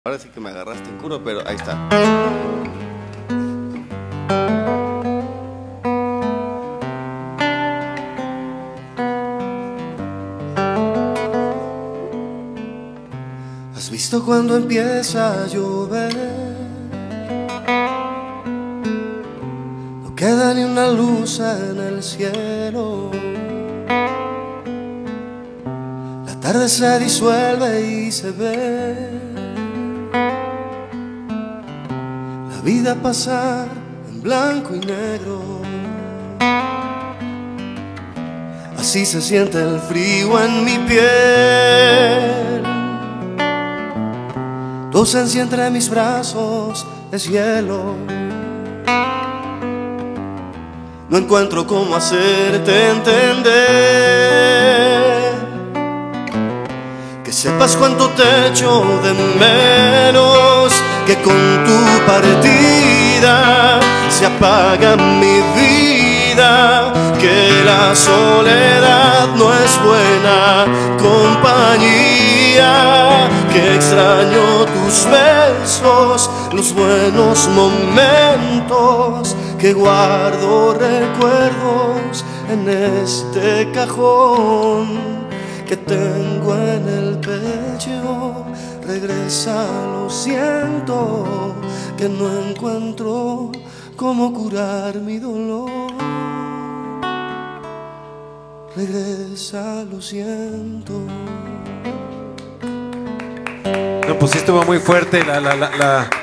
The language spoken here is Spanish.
Ahora sí que me agarraste en curva, pero ahí está. ¿Has visto cuando empieza a llover? No queda ni una luz en el cielo. La tarde se disuelve y se ve la vida pasar en blanco y negro. Así se siente el frío en mi piel. Tu ausencia entre mis brazos es hielo. No encuentro cómo hacerte entender que sepas cuánto te echo de menos, que con tu partida se apaga mi vida, que la soledad no es buena compañía, que extraño tus besos, los buenos momentos, que guardo recuerdos en este cajón que tengo en el pecho. Regresa, lo siento, que no encuentro cómo curar mi dolor. Regresa, lo siento. No, pues sí estuvo muy fuerte la